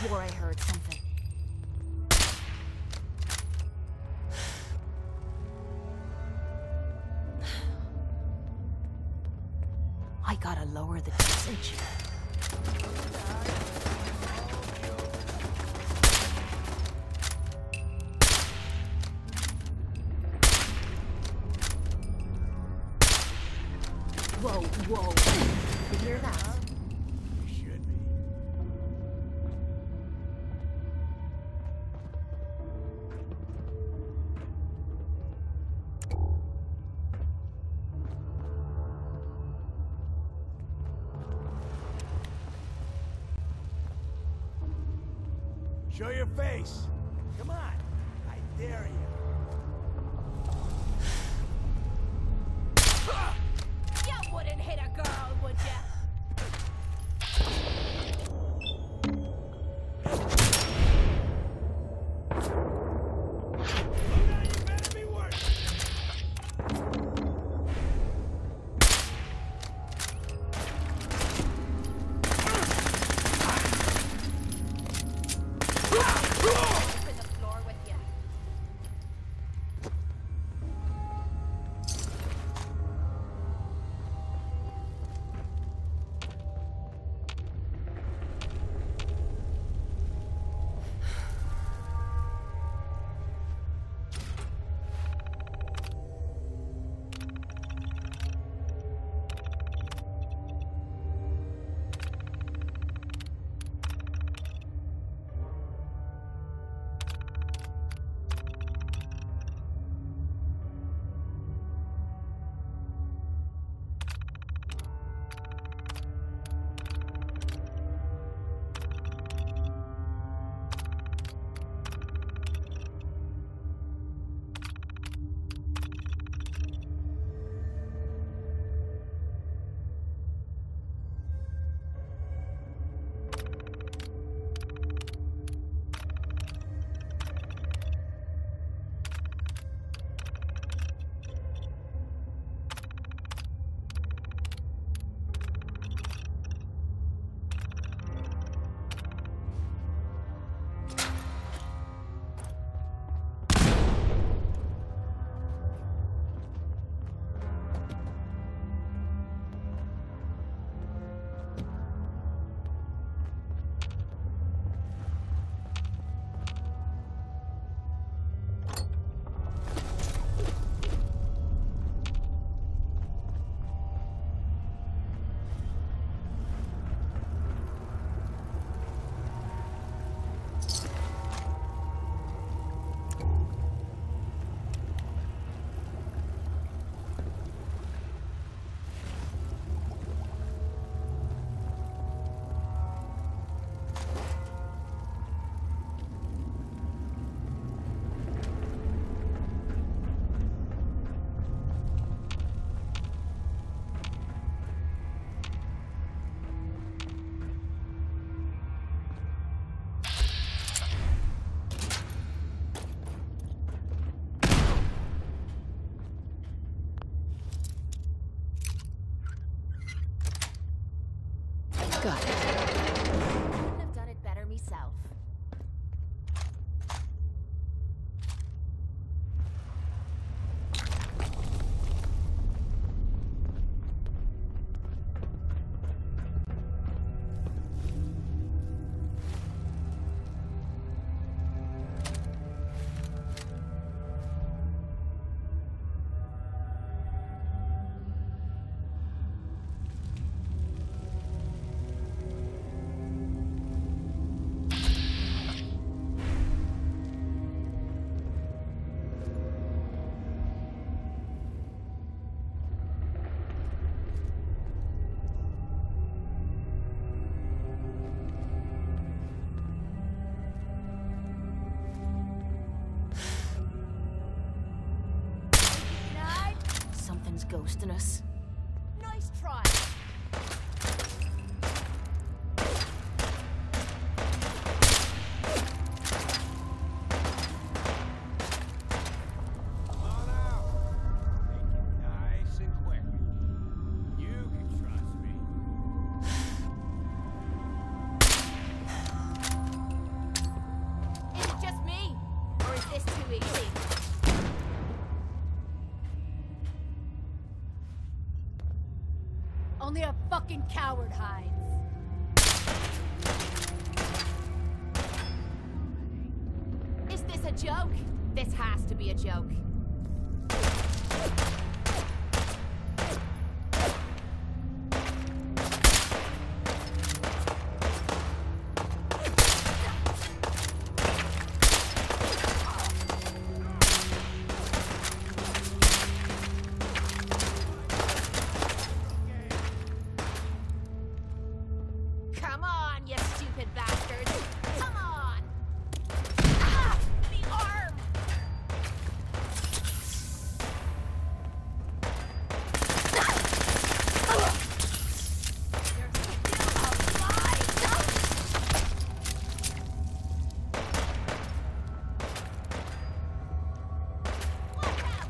swore I heard something. I gotta lower the dosage. Whoa, whoa. You hear that? Should be. Show your face. Come on. I dare you. You wouldn't hit a girl, would ya? Got it. Couldn't have done it better myself. Ghosting us. Nice try. Come on out. Make it nice and quick. You can trust me. fucking coward hides. Is this a joke? This has to be a joke. Come on, you stupid bastards! Come on! Ah! The arm! You're still alive! Look out!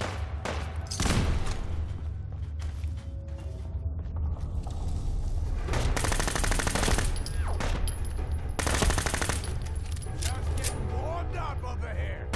Just getting warmed up over here.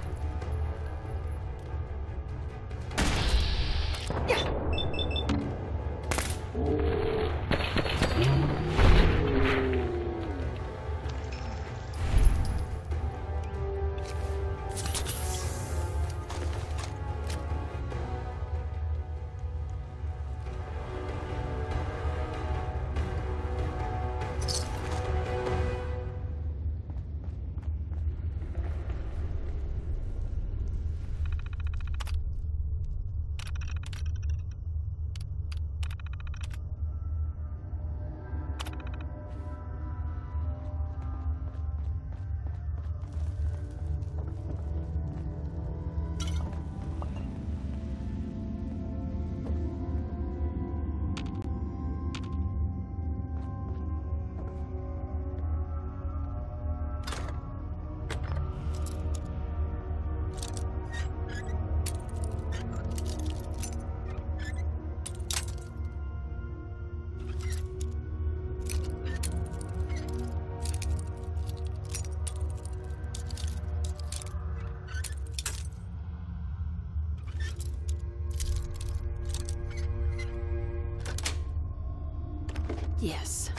Yes.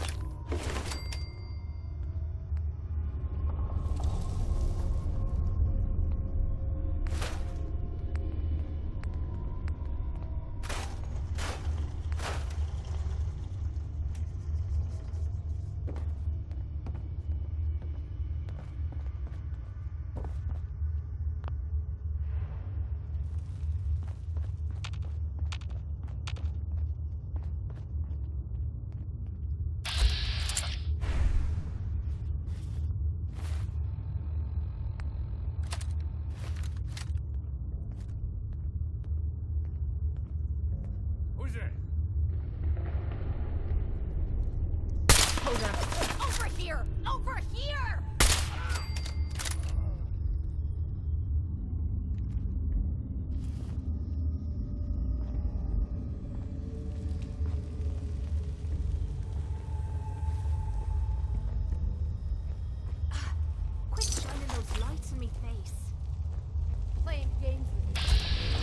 Who's there? Hold on. Over here! Over here! Quit shining those lights in me face. Playing games with you.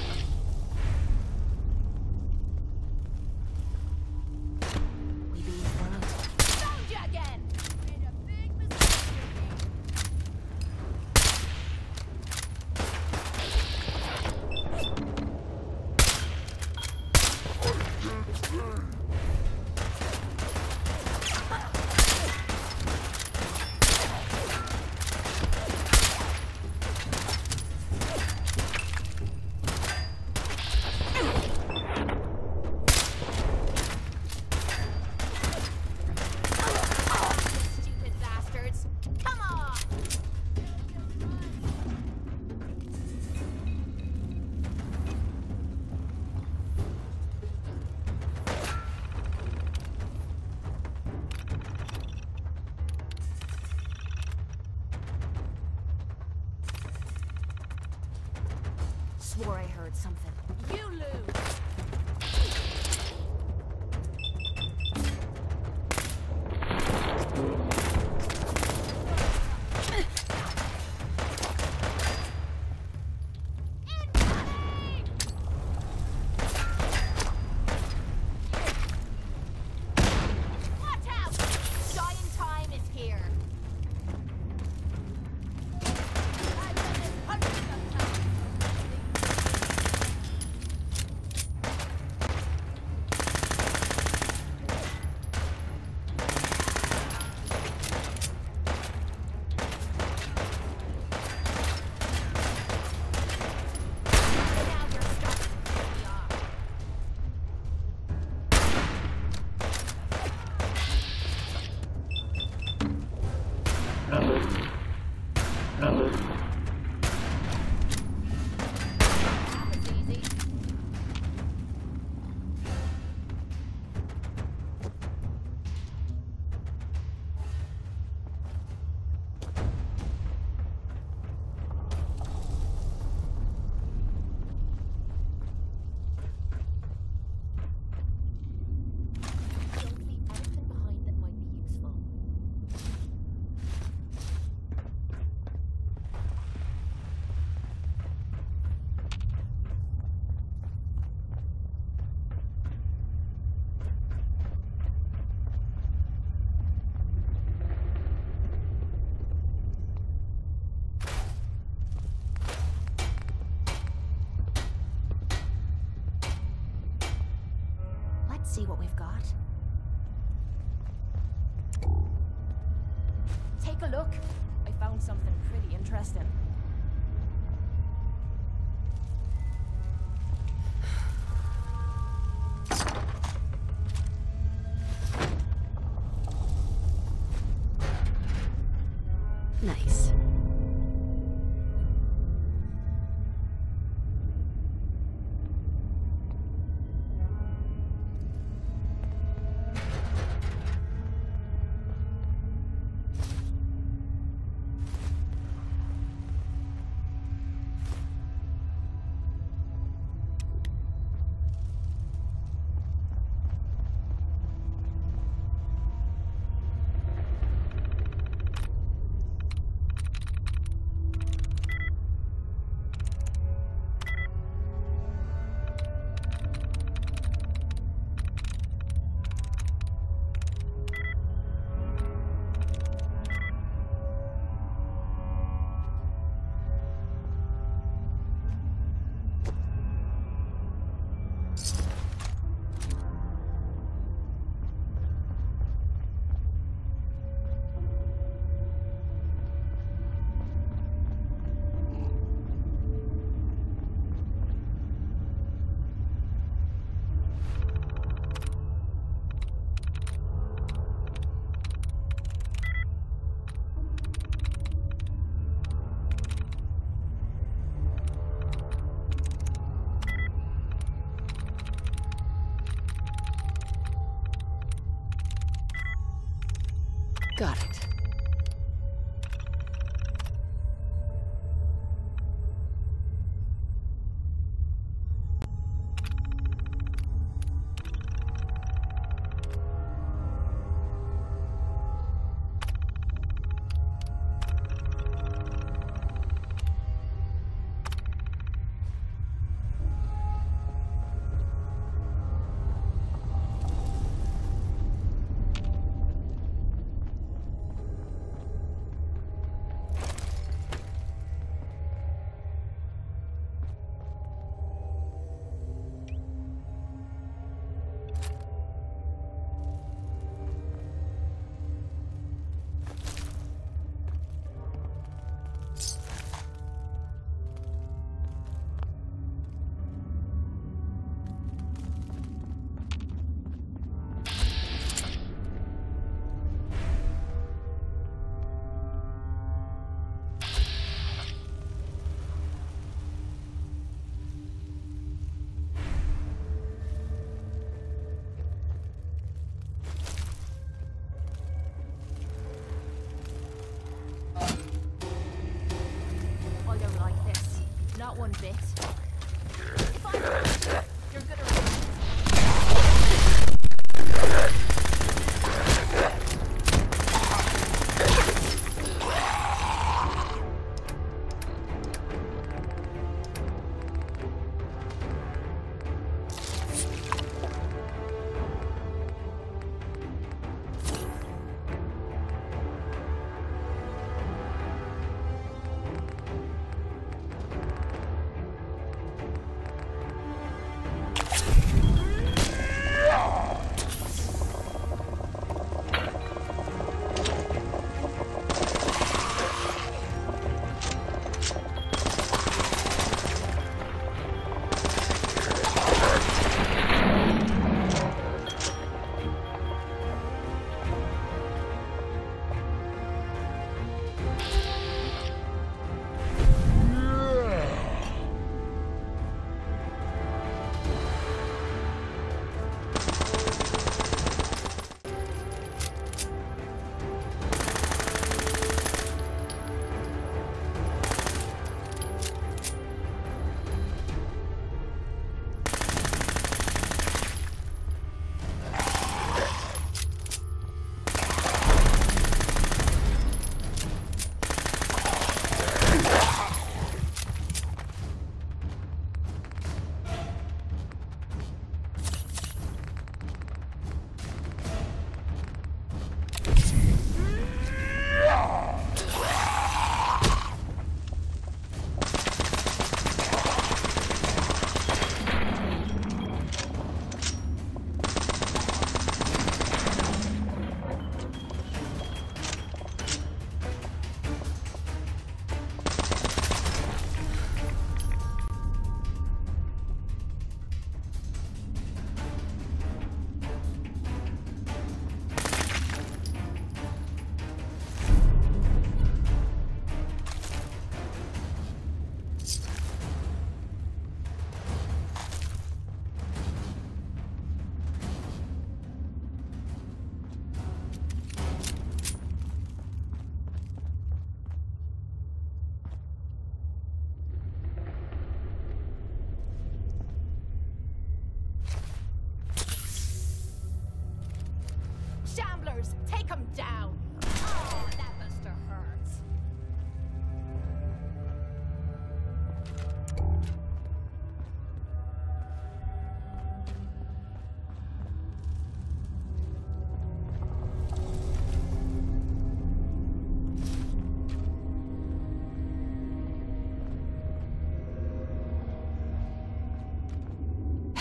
We being followed. Found you again! Made a big mistake here, stupid bastards! Come on! Swore I heard something. You lose! Incoming! was easy. Don't leave anything behind that might be useful. Let's see what we've got. Take a look. I found something pretty interesting. Nice. Got it.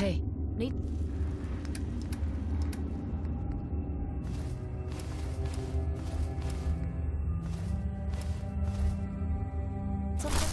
Hey, need... something?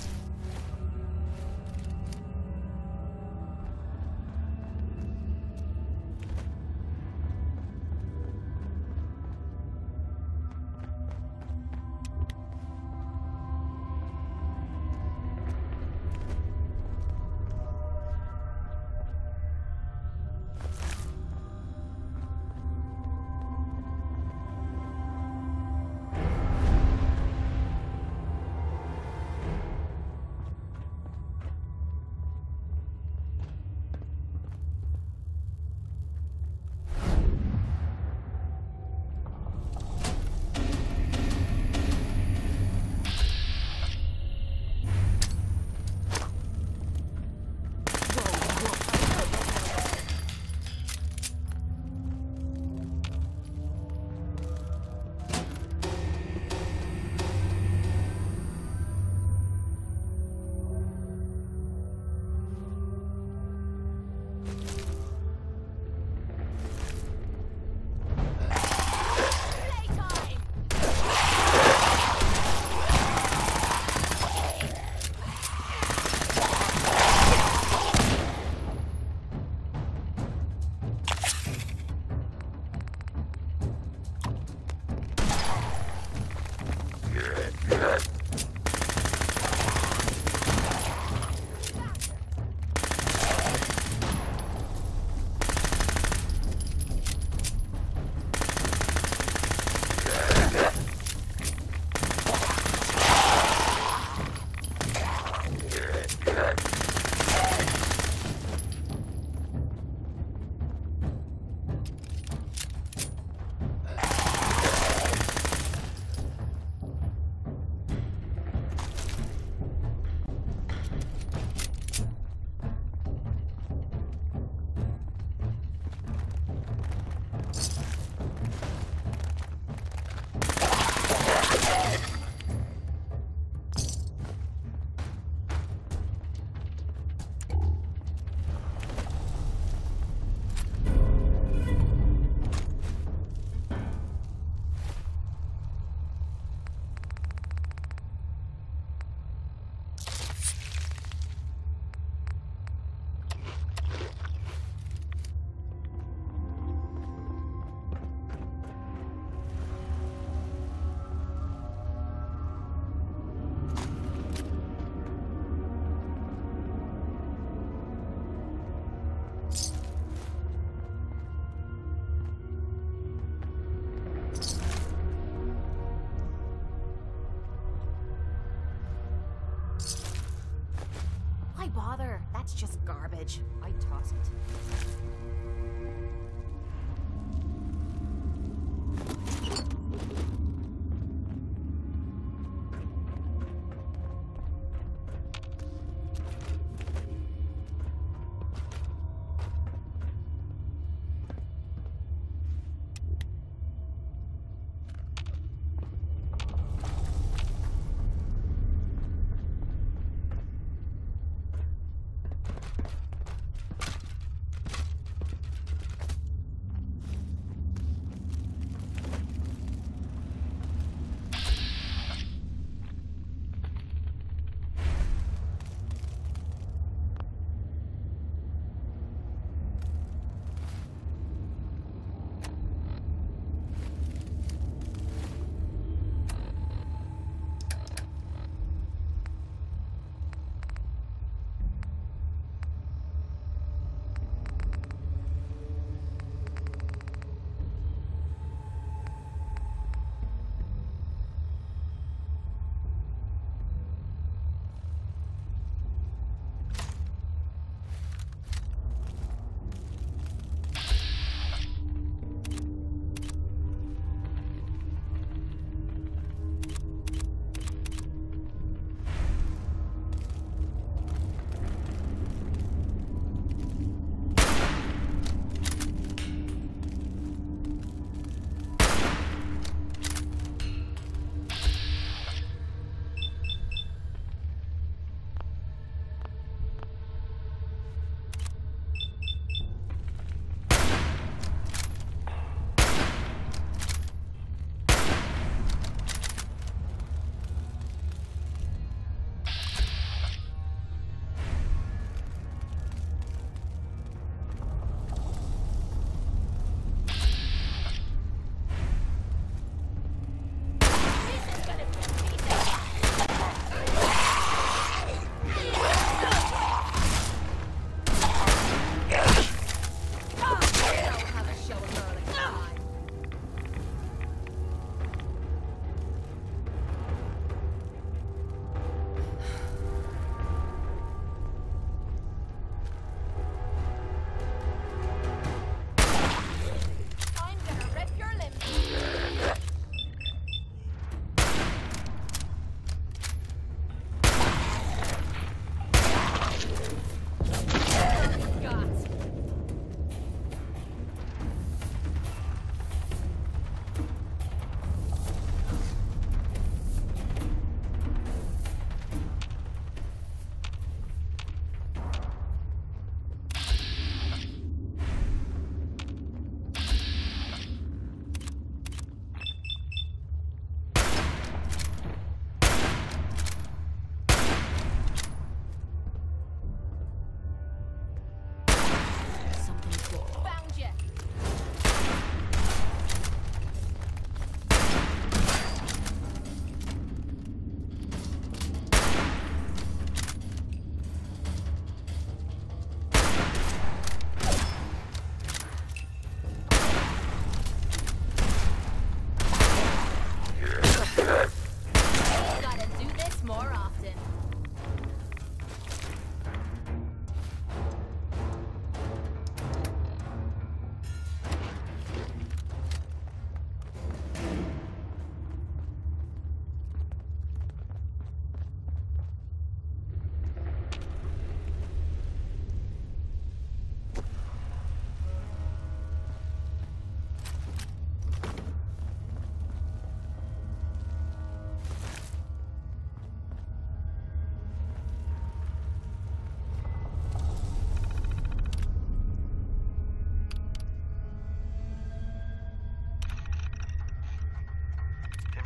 Why bother? That's just garbage. I'd toss it.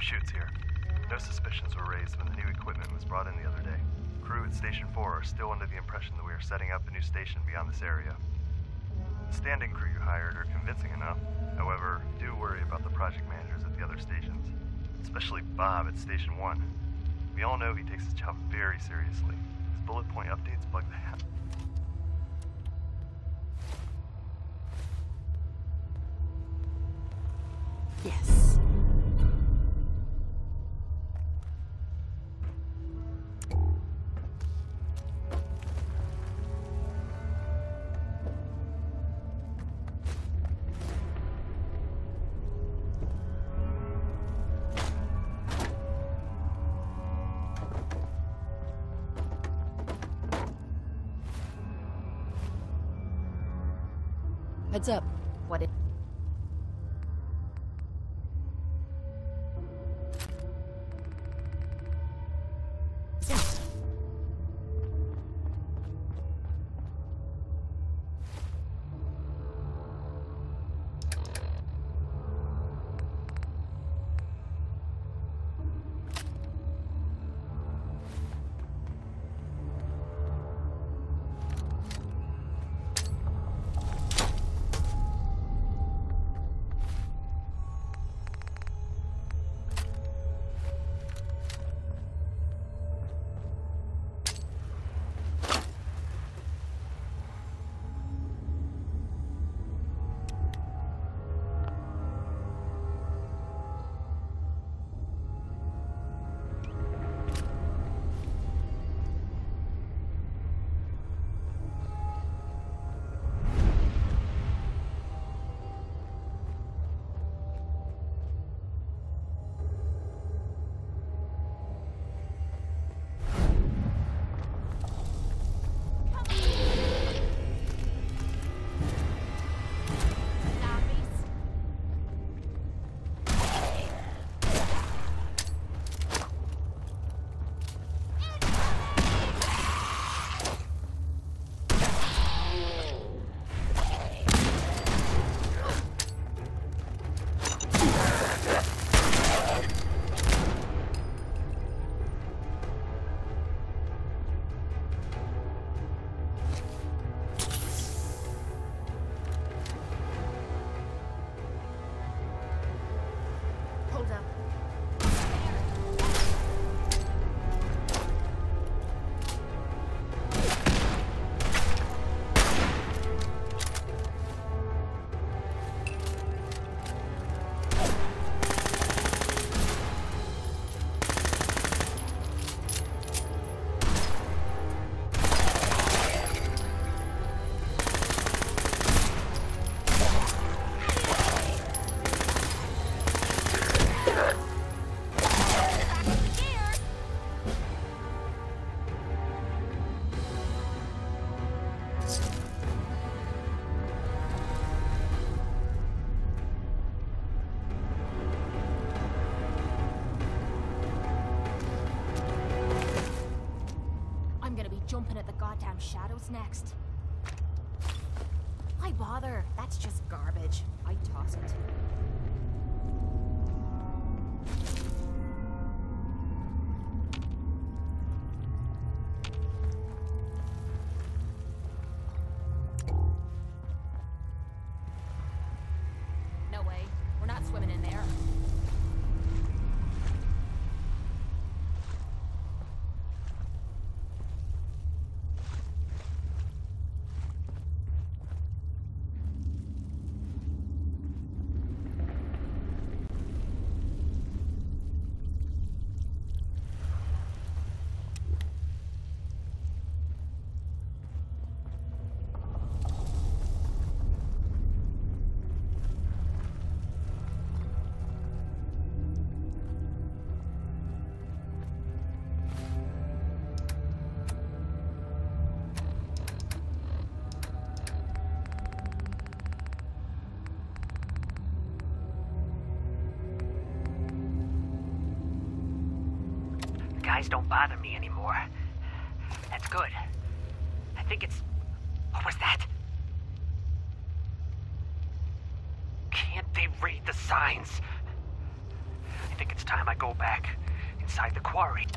Shoots here. No suspicions were raised when the new equipment was brought in the other day. Crew at Station 4 are still under the impression that we are setting up a new station beyond this area. The standing crew you hired are convincing enough. However, do worry about the project managers at the other stations, especially Bob at Station 1. We all know he takes his job very seriously. His bullet point updates bug the heck. Yes. Heads up. What it? Jumping at the goddamn shadows next. Why bother? That's just garbage. I'd toss it. No way. We're not swimming in there. Guys don't bother me anymore. That's good. I think it's... What was that? Can't they read the signs? I think it's time I go back inside the quarry.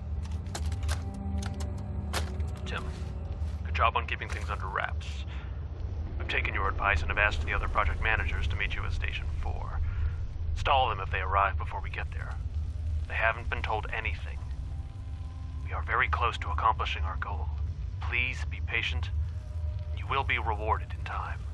Tim, good job on keeping things under wraps. I've taken your advice and have asked the other project managers to meet you at Station 4. Stall them if they arrive before we get there. They haven't been told anything. We are very close to accomplishing our goal. Please be patient. You will be rewarded in time.